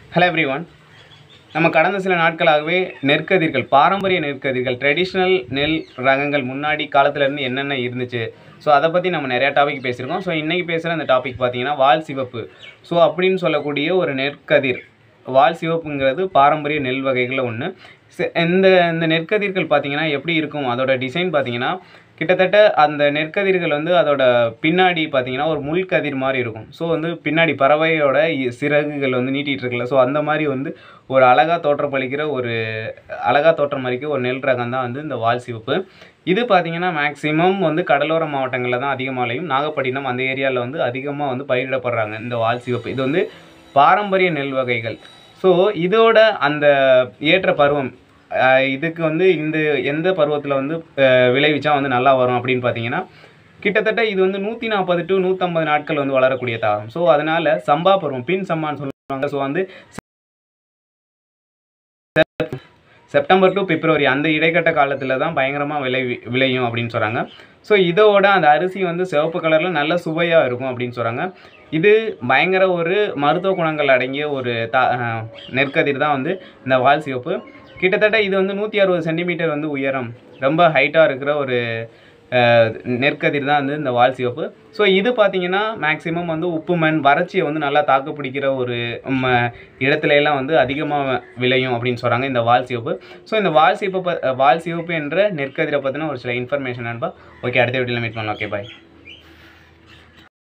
Hello everyone. நம்ம கடந்த சில நாட்களாகவே நெற்கதிர்கள் பாரம்பரிய நெற்கதிர்கள் ட்ரெடிஷனல் நெல் ரகங்கள் முன்னாடி காலத்துல இருந்து என்னென்ன இருந்துச்சு ஸோ அதை பற்றி நம்ம நிறையா டாபிக் பேசியிருக்கோம். ஸோ இன்றைக்கி பேசுகிற அந்த டாபிக் பார்த்தீங்கன்னா வால் சிவப்பு. ஸோ அப்படின்னு சொல்லக்கூடிய ஒரு நெற்கதிர். வால் சிவப்புங்கிறது பாரம்பரிய நெல் வகைகளில் ஒன்று. இந்த இந்த நெற்கதிர்கள் பார்த்தீங்கன்னா எப்படி இருக்கும், அதோட டிசைன் பார்த்தீங்கன்னா கிட்டத்தட்ட அந்த நெற்கதிர்கள் வந்து அதோட பின்னாடி பார்த்தீங்கன்னா ஒரு முள்கதிர் மாதிரி இருக்கும். ஸோ வந்து பின்னாடி பறவையோட சிறகுகள் வந்து நீட்டிகிட்டு இருக்குல்ல, ஸோ அந்த மாதிரி வந்து ஒரு அழகாக தோற்றமளிக்கிற ஒரு நெல் ரகம் தான் வந்து இந்த வால் சிவப்பு. இது பார்த்தீங்கன்னா மேக்ஸிமம் வந்து கடலோர மாவட்டங்களில் தான் அதிகமாக விளையும். நாகப்பட்டினம் அந்த ஏரியாவில் வந்து அதிகமாக வந்து பயிரிடப்படுறாங்க இந்த வால் சிவப்பு. இது வந்து பாரம்பரிய நெல் வகைகள். ஸோ இதோட அந்த ஏற்ற பருவம் இதுக்கு வந்து இந்த எந்த பருவத்தில் வந்து விளைவிச்சா வந்து நல்லா வரும் அப்படின்னு பார்த்தீங்கன்னா கிட்டத்தட்ட இது வந்து 140 to 150 நாட்கள் வந்து வளரக்கூடிய தாவரம். ஸோ அதனால சம்பா பருவம், பின் சம்பான்னு சொல்லுவாங்க. ஸோ வந்து செப்டம்பர் டு பிப்ரவரி அந்த இடைக்கட்ட காலத்தில் தான் பயங்கரமாக விளையும் அப்படின்னு சொல்கிறாங்க. ஸோ இதோட அந்த அரிசி வந்து சிவப்பு கலரில் நல்ல சுவையாக இருக்கும் அப்படின்னு சொல்கிறாங்க. இது பயங்கர ஒரு மருத்துவ குணங்கள் அடங்கிய ஒரு நெற்கதிர் தான் வந்து இந்த வால் சிவப்பு. கிட்டத்தட்ட இது வந்து 160 சென்டிமீட்டர் வந்து உயரம், ரொம்ப ஹைட்டாக இருக்கிற ஒரு நெற்கதிர் தான் வந்து இந்த வால் சிவப்பு. ஸோ இது பார்த்தீங்கன்னா மேக்ஸிமம் வந்து உப்பு மண் வறட்சியை வந்து நல்லா தாக்கு பிடிக்கிற ஒரு இடத்துல எல்லாம் வந்து அதிகமாக விளையும் அப்படின்னு சொல்கிறாங்க இந்த வால் சிவப்பு. ஸோ இந்த வால் சிவப்பு என்ற நெற்கதிரை பற்றின ஒரு சில இன்ஃபர்மேஷன் அனுப்பா. ஓகே, அடுத்த வீடியோவில் மீட் பண்ணலாம். ஓகே, பாய்.